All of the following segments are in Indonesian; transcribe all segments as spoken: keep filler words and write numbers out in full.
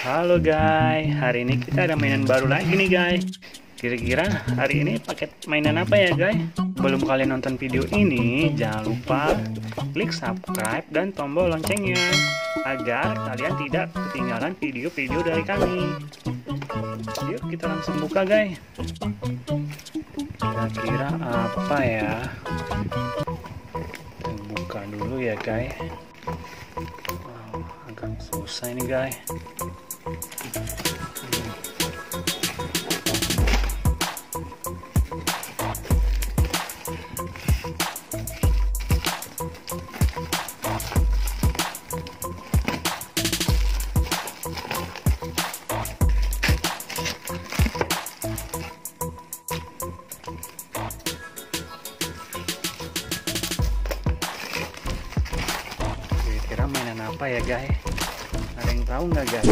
Halo guys, hari ini kita ada mainan baru lagi nih guys. Kira-kira hari ini paket mainan apa ya guys? Belum kalian nonton video ini, jangan lupa klik subscribe dan tombol loncengnya agar kalian tidak ketinggalan video-video dari kami. Yuk kita langsung buka guys. Kira-kira apa ya? Kita buka dulu ya guys. Wow, agak susah ini guys. Kira-kira mainan apa ya guys? Ada yang tahu nggak guys?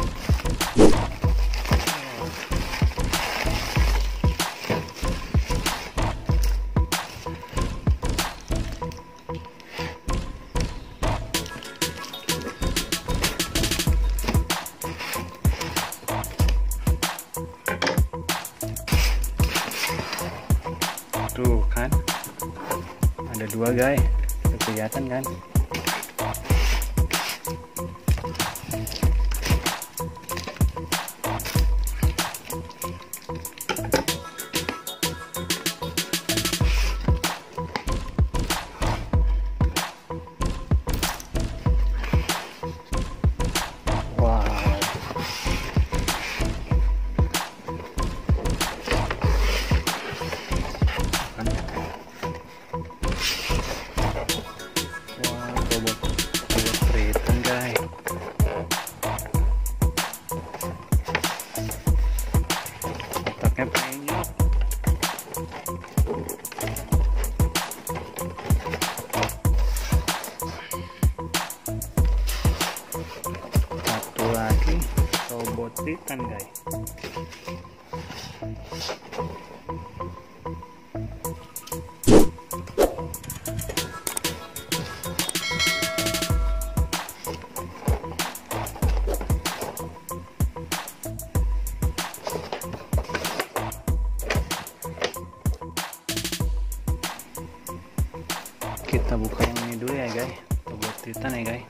Tuh kan, ada dua guys, kelihatan kan? Otaknya penyok. Satu lagi robot Titan guys. Kita buka yang ini dulu ya guys, robot Titan ya guys.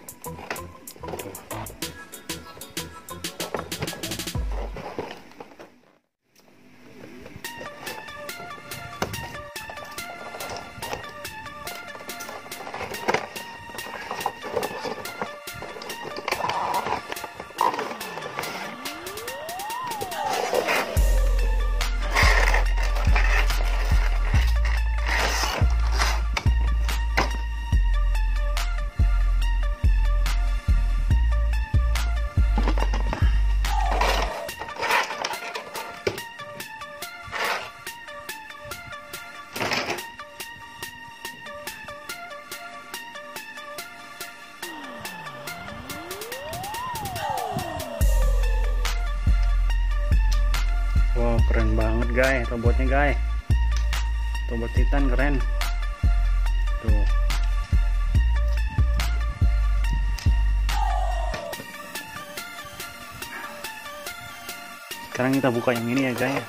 Wow, keren banget guys robotnya guys. Robot Titan keren. Tuh. Sekarang kita buka yang ini ya guys.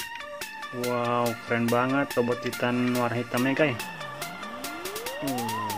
Wow, keren banget robot Titan warna hitamnya guys. Hmm.